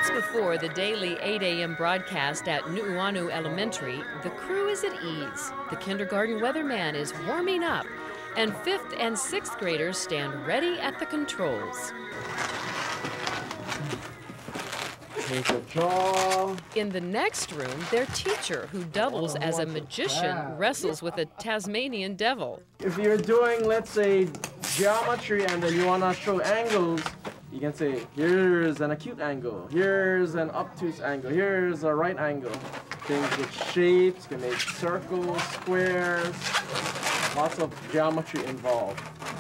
Minutes before the daily 8 a.m. broadcast at Nuuanu Elementary, the crew is at ease. The kindergarten weatherman is warming up, and 5th and 6th graders stand ready at the controls. Take a draw. In the next room, their teacher, who doubles as a magician, wrestles with a Tasmanian devil. If you're doing, let's say, geometry and you want to show angles, you can say, here's an acute angle, here's an obtuse angle, here's a right angle. Things with shapes, you can make circles, squares, lots of geometry involved.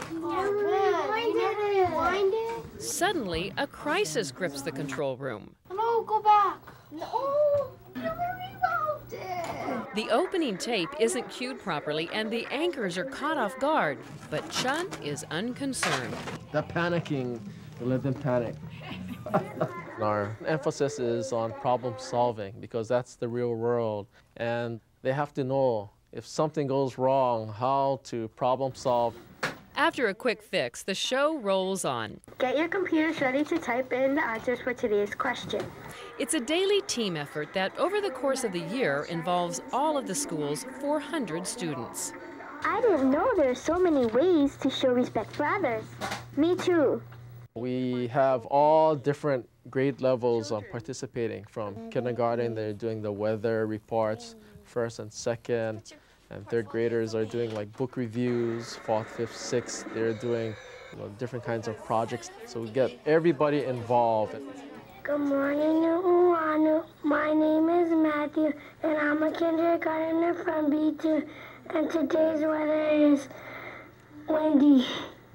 Suddenly, a crisis grips the control room. No, go back. No, you rewound it. The opening tape isn't cued properly and the anchors are caught off guard, but Chun is unconcerned. They're panicking. Let them panic. Our emphasis is on problem solving because that's the real world. And they have to know if something goes wrong, how to problem solve. After a quick fix, the show rolls on. Get your computers ready to type in the answers for today's question. It's a daily team effort that over the course of the year involves all of the school's 400 students. I didn't know there are so many ways to show respect for others. Me too. We have all different grade levels participating. From kindergarten, they're doing the weather reports, 1st and 2nd, and 3rd graders are doing like book reviews, 4th, 5th, 6th, they're doing different kinds of projects. So we get everybody involved. Good morning, Nuuanu. My name is Matthew, and I'm a kindergartner from B2, and today's weather is windy.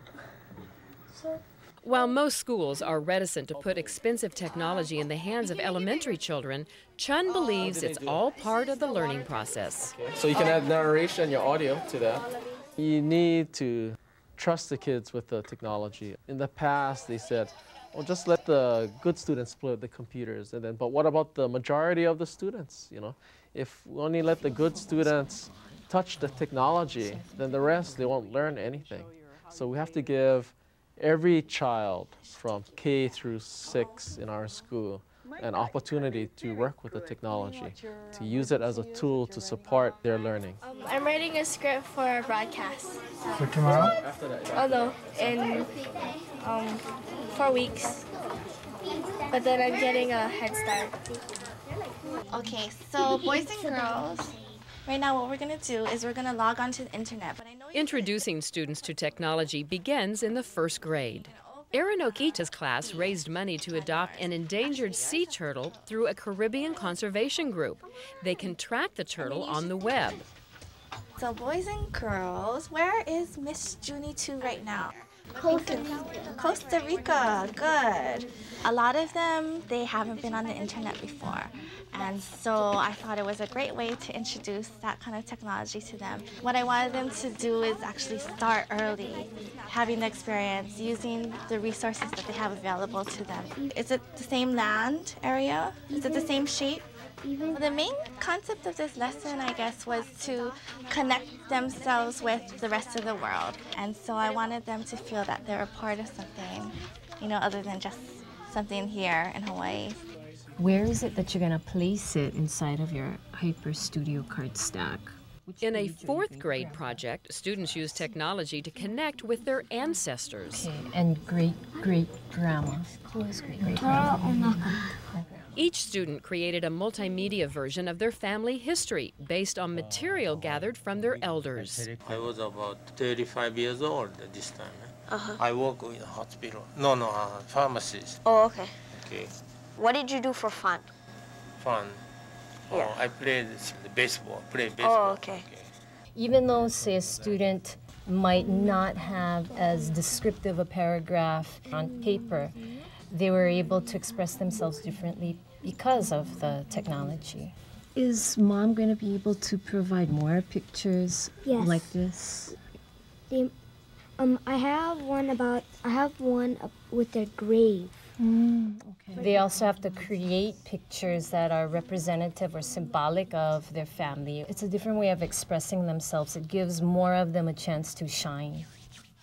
While most schools are reticent to put expensive technology in the hands of elementary children, Chun believes it's all part of the learning process. So you can add narration, your audio to that. You need to trust the kids with the technology. In the past, they said, well, just let the good students play with the computers. But what about the majority of the students? If we only let the good students touch the technology, then the rest, they won't learn anything. So we have to give every child from K through 6 in our school an opportunity to work with the technology, to use it as a tool to support their learning. I'm writing a script for a broadcast. For tomorrow? Oh no, in 4 weeks. But then I'm getting a head start. Okay, so boys and girls, right now what we're going to do is we're going to log on to the internet. But I know Introducing students to technology begins in the 1st grade. Erin Okita's class raised money to adopt an endangered sea turtle through a Caribbean conservation group. They can track the turtle on the web. So boys and girls, where is Miss Junie 2 right now? Costa Rica, good. A lot of them, they haven't been on the internet before. And so I thought it was a great way to introduce that kind of technology to them. What I wanted them to do is actually start early, having the experience, using the resources that they have available to them. Is it the same land area? Is it the same shape? The main concept of this lesson, I guess, was to connect themselves with the rest of the world. And so I wanted them to feel that they're a part of something, other than just something here in Hawaii. Where is it that you're going to place it inside of your Hyper Studio card stack? In a 4th grade project, students use technology to connect with their ancestors. Okay, and great-great-grandma. Who is great-great-grandma? Each student created a multimedia version of their family history based on material gathered from their elders. I was about 35 years old at this time. I work in a hospital. Pharmacist. Oh, okay. Okay. What did you do for fun? Fun? Yeah. I played baseball. Oh, okay. Even though, say, a student might not have as descriptive a paragraph on paper, they were able to express themselves differently because of the technology. Is Mom going to be able to provide more pictures like this? I have one with their grave. Okay. They also have to create pictures that are representative or symbolic of their family. It's a different way of expressing themselves. It gives more of them a chance to shine.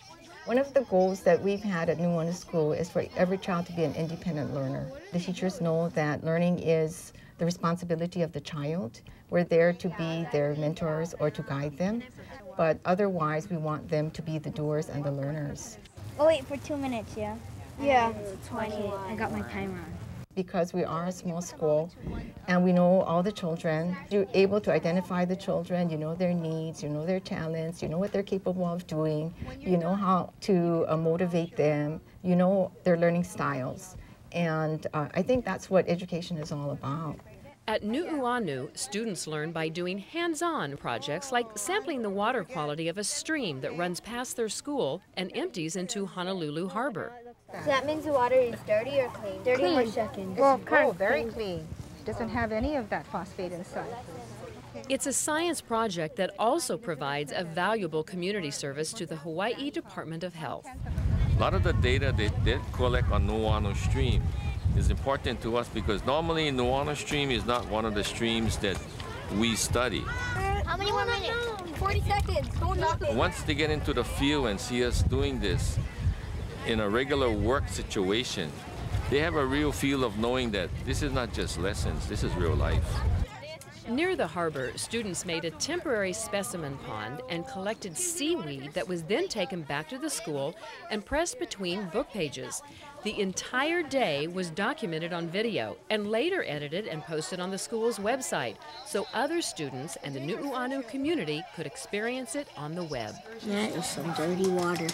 One of the goals that we've had at Nuuanu School is for every child to be an independent learner. The teachers know that learning is the responsibility of the child. We're there to be their mentors or to guide them, but otherwise we want them to be the doers and the learners. Oh wait, for 2 minutes, yeah? Yeah. 20. I got my timer on. Because we are a small school and we know all the children, you're able to identify the children, you know their needs, you know their talents, you know what they're capable of doing, you know how to motivate them, you know their learning styles. And I think that's what education is all about. At Nuuanu, students learn by doing hands-on projects like sampling the water quality of a stream that runs past their school and empties into Honolulu Harbor. So that means the water is dirty or clean? Dirty or second? Well, kind of very clean. Doesn't have any of that phosphate inside. It's a science project that also provides a valuable community service to the Hawaii Department of Health. A lot of the data they did collect on Nuuanu Stream is important to us because normally Nuuanu Stream is not one of the streams that we study. How many more minutes? 40 seconds. Don't drop it. Once they get into the field and see us doing this in a regular work situation, they have a real feel of knowing that this is not just lessons, this is real life. Near the harbor, students made a temporary specimen pond and collected seaweed that was then taken back to the school and pressed between book pages. The entire day was documented on video and later edited and posted on the school's website so other students and the Nuuanu community could experience it on the web. That is some dirty water.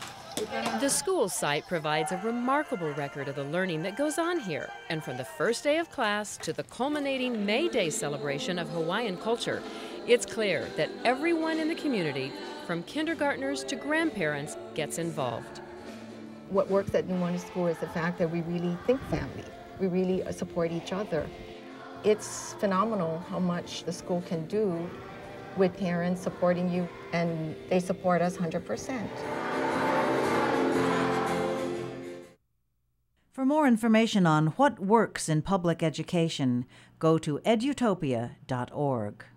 The school site provides a remarkable record of the learning that goes on here, and from the first day of class to the culminating May Day celebration of Hawaiian culture, it's clear that everyone in the community, from kindergartners to grandparents, gets involved. What works at Nuuanu School is the fact that we really think family. We really support each other. It's phenomenal how much the school can do with parents supporting you, and they support us 100%. For more information on what works in public education, go to edutopia.org.